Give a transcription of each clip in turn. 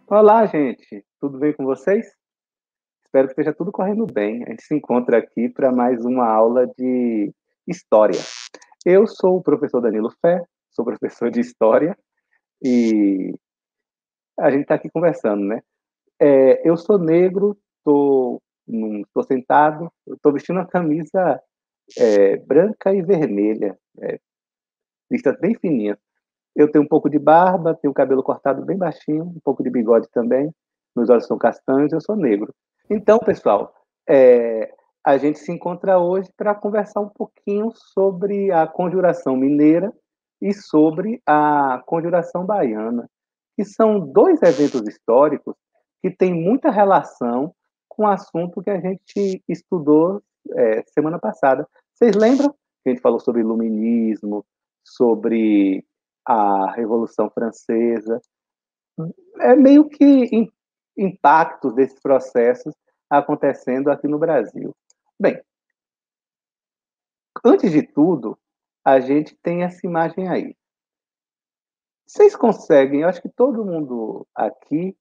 Olá, gente. Tudo bem com vocês? Espero que esteja tudo correndo bem. A gente se encontra aqui para mais uma aula de história. Eu sou o professor Danilo Fé, sou professor de história e a gente está aqui conversando, né? Eu sou negro, tô sentado, estou vestindo uma camisa branca e vermelha, listas bem fininhas. Eu tenho um pouco de barba, tenho o cabelo cortado bem baixinho, um pouco de bigode também, meus olhos são castanhos, eu sou negro. Então, pessoal, é, a gente se encontra hoje para conversar um pouquinho sobre a Conjuração Mineira e sobre a Conjuração Baiana, que são dois eventos históricos que têm muita relação com o assunto que a gente estudou semana passada. Vocês lembram que a gente falou sobre iluminismo, sobre a Revolução Francesa? É meio que impactos desses processos acontecendo aqui no Brasil. Bem, antes de tudo, a gente tem essa imagem aí. Vocês conseguem, eu acho que todo mundo aqui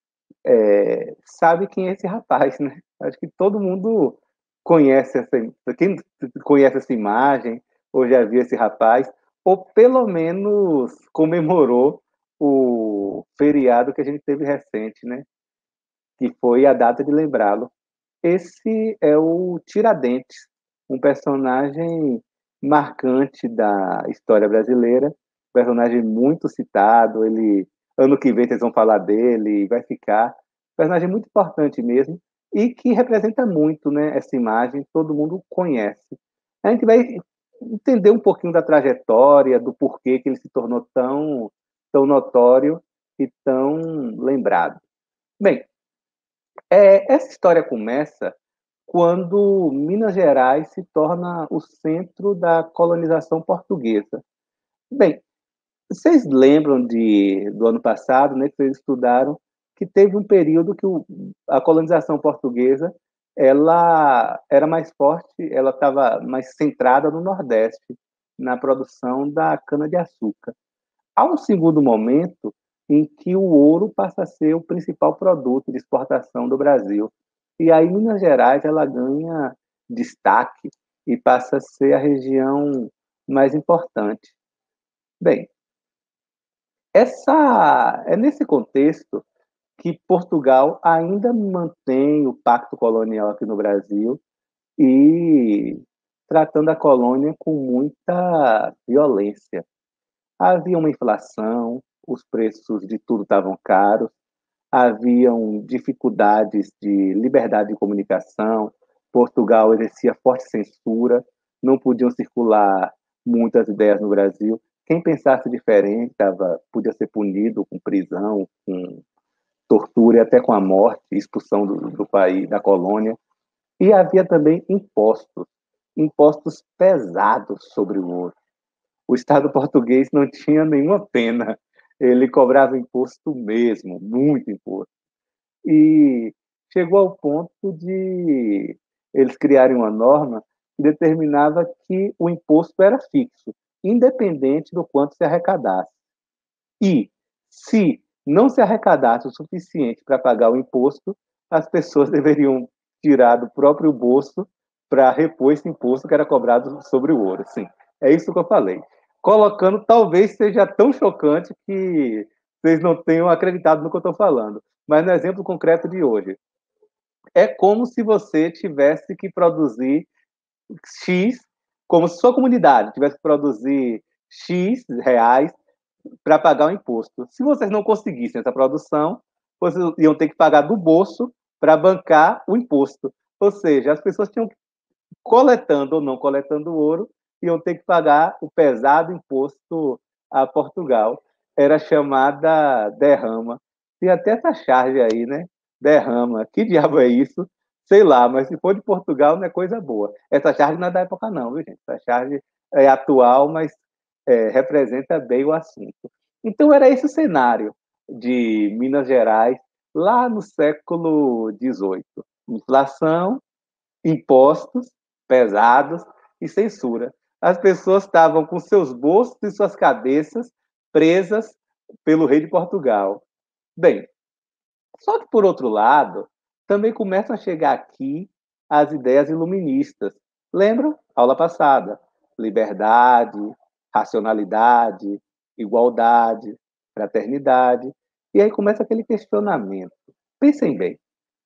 sabe quem é esse rapaz, né? Acho que todo mundo conhece quem conhece essa imagem, ou já viu esse rapaz, ou pelo menos comemorou o feriado que a gente teve recente, né? Que foi a data de lembrá-lo. Esse é o Tiradentes, um personagem marcante da história brasileira, personagem muito citado. Ele, ano que vem vocês vão falar dele, vai ficar personagem muito importante mesmo e que representa muito, né, essa imagem, todo mundo conhece. A gente vai entender um pouquinho da trajetória, do porquê que ele se tornou tão notório e tão lembrado. Bem, essa história começa quando Minas Gerais se torna o centro da colonização portuguesa. Bem, vocês lembram do ano passado, né, que vocês estudaram, que teve um período que a colonização portuguesa ela era mais forte, ela estava mais centrada no Nordeste, na produção da cana-de-açúcar. Há um segundo momento em que o ouro passa a ser o principal produto de exportação do Brasil. E aí Minas Gerais ela ganha destaque e passa a ser a região mais importante. Bem, é nesse contexto que Portugal ainda mantém o pacto colonial aqui no Brasil e tratando a colônia com muita violência. Havia uma inflação, os preços de tudo estavam caros, haviam dificuldades de liberdade de comunicação, Portugal exercia forte censura, não podiam circular muitas ideias no Brasil. Quem pensasse diferente podia ser punido com prisão, com tortura e até com a morte, expulsão do país, da colônia. E havia também impostos pesados sobre o ouro. O Estado português não tinha nenhuma pena, ele cobrava imposto mesmo, muito imposto. E chegou ao ponto de eles criarem uma norma que determinava que o imposto era fixo, independente do quanto se arrecadasse. E se não se arrecadasse o suficiente para pagar o imposto, as pessoas deveriam tirar do próprio bolso para repor esse imposto que era cobrado sobre o ouro. Sim, é isso que eu falei. Colocando, talvez seja tão chocante que vocês não tenham acreditado no que eu estou falando. Mas no exemplo concreto de hoje, é como se você tivesse que produzir X, como se sua comunidade tivesse que produzir X reais para pagar o imposto. Se vocês não conseguissem essa produção, vocês iam ter que pagar do bolso para bancar o imposto. Ou seja, as pessoas tinham, coletando ou não coletando ouro, iam ter que pagar o pesado imposto a Portugal. Era chamada derrama. Tem até essa charge aí, né? Derrama. Que diabo é isso? Sei lá, mas se for de Portugal, não é coisa boa. Essa charge não é da época, não, viu, gente? Essa charge é atual, mas representa bem o assunto. Então, era esse o cenário de Minas Gerais lá no século XVIII. Inflação, impostos pesados e censura. As pessoas estavam com seus bolsos e suas cabeças presas pelo rei de Portugal. Bem, Só que, por outro lado, também começam a chegar aqui as ideias iluministas. Lembram? Aula passada. Liberdade, racionalidade, igualdade, fraternidade. E aí começa aquele questionamento. Pensem bem.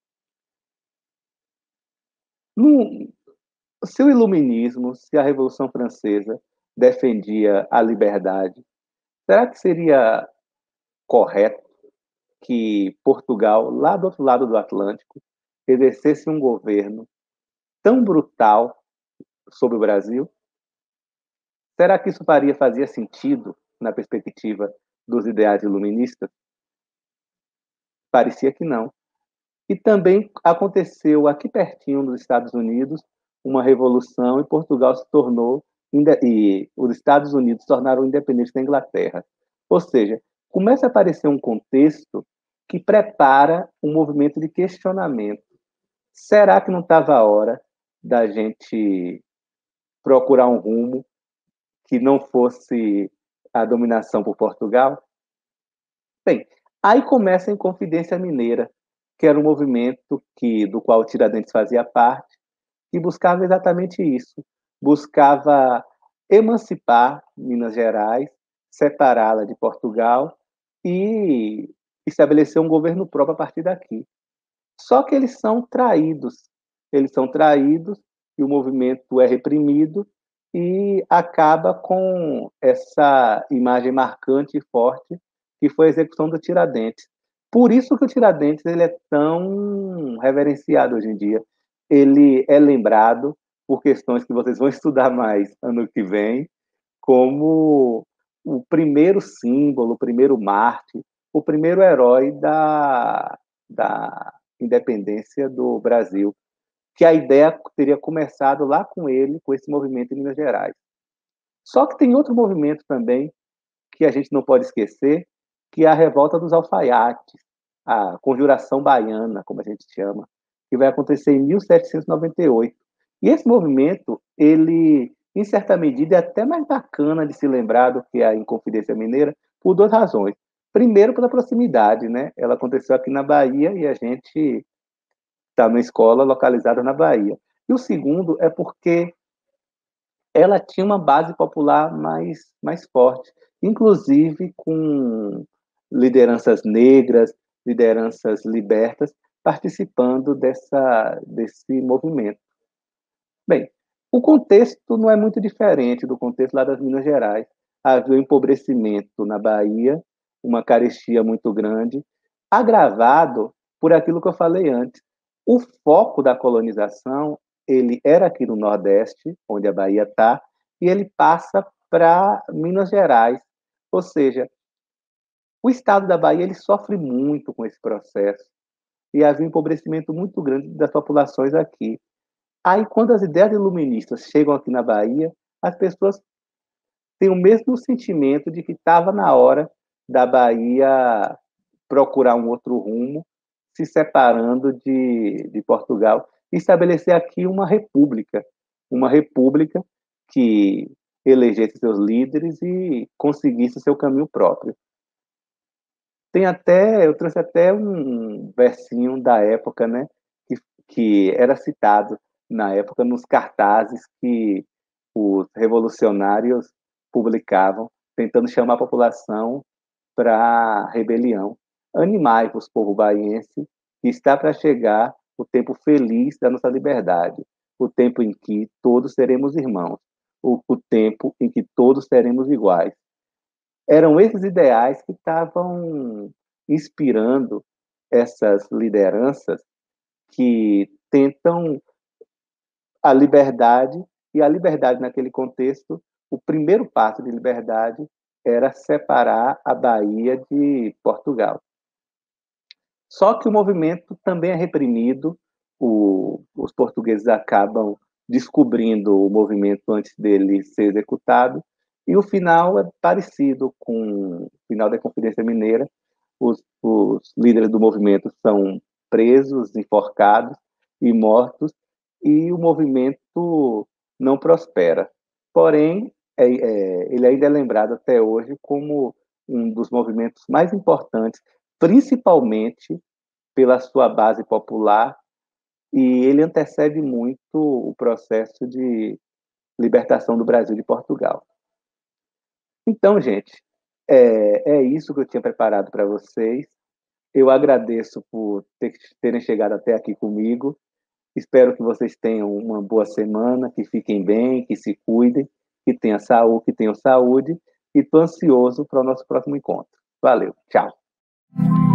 No, se o iluminismo, se a Revolução Francesa defendia a liberdade, será que seria correto que Portugal, lá do outro lado do Atlântico, exercesse um governo tão brutal sobre o Brasil? Será que isso fazia sentido na perspectiva dos ideais iluministas? Parecia que não. E também aconteceu aqui pertinho dos Estados Unidos uma revolução e Portugal se tornou e os Estados Unidos se tornaram independentes da Inglaterra. Ou seja, começa a aparecer um contexto que prepara um movimento de questionamento. Será que não estava a hora da gente procurar um rumo que não fosse a dominação por Portugal? Bem, aí começa a Inconfidência Mineira, que era um movimento do qual o Tiradentes fazia parte, que buscava exatamente isso, buscava emancipar Minas Gerais, separá-la de Portugal e estabelecer um governo próprio a partir daqui. Só que eles são traídos e o movimento é reprimido e acaba com essa imagem marcante e forte que foi a execução do Tiradentes. Por isso que o Tiradentes ele é tão reverenciado hoje em dia. Ele é lembrado por questões que vocês vão estudar mais ano que vem, como o primeiro símbolo, o primeiro mártir, o primeiro herói da independência do Brasil, que a ideia teria começado lá com ele, com esse movimento em Minas Gerais. Só que tem outro movimento também que a gente não pode esquecer, que é a Revolta dos Alfaiates, a Conjuração Baiana, como a gente chama, que vai acontecer em 1798. E esse movimento, ele, em certa medida, é até mais bacana de se lembrar do que a Inconfidência Mineira, por duas razões. Primeiro, pela proximidade, né? Ela aconteceu aqui na Bahia e a gente está numa escola localizada na Bahia. E o segundo é porque ela tinha uma base popular mais forte, inclusive com lideranças negras, lideranças libertas, participando desse movimento. Bem, o contexto não é muito diferente do contexto lá das Minas Gerais. Havia um empobrecimento na Bahia, uma carestia muito grande, agravado por aquilo que eu falei antes. O foco da colonização ele era aqui no Nordeste, onde a Bahia está, e ele passa para Minas Gerais. Ou seja, o estado da Bahia ele sofre muito com esse processo e havia um empobrecimento muito grande das populações aqui. Aí, quando as ideias iluministas chegam aqui na Bahia, as pessoas têm o mesmo sentimento de que estava na hora da Bahia procurar um outro rumo, se separando de Portugal e estabelecer aqui uma república que elegesse seus líderes e conseguisse seu caminho próprio. Eu trouxe até um versinho da época, né, que era citado na época nos cartazes que os revolucionários publicavam, tentando chamar a população para a rebelião. Animai-vos, povo baiense, que está para chegar o tempo feliz da nossa liberdade, o tempo em que todos seremos irmãos, o tempo em que todos seremos iguais. Eram esses ideais que estavam inspirando essas lideranças que tentam a liberdade, e a liberdade naquele contexto, o primeiro passo de liberdade era separar a Bahia de Portugal. Só que o movimento também é reprimido, os portugueses acabam descobrindo o movimento antes dele ser executado, e o final é parecido com o final da Conferência Mineira. Os líderes do movimento são presos, enforcados e mortos, e o movimento não prospera. Porém, ele ainda é lembrado até hoje como um dos movimentos mais importantes, principalmente pela sua base popular, e ele antecede muito o processo de libertação do Brasil de Portugal. Então, gente, é isso que eu tinha preparado para vocês. Eu agradeço por terem chegado até aqui comigo. Espero que vocês tenham uma boa semana, que fiquem bem, que se cuidem, que tenham saúde, e estou ansioso para o nosso próximo encontro. Valeu, tchau.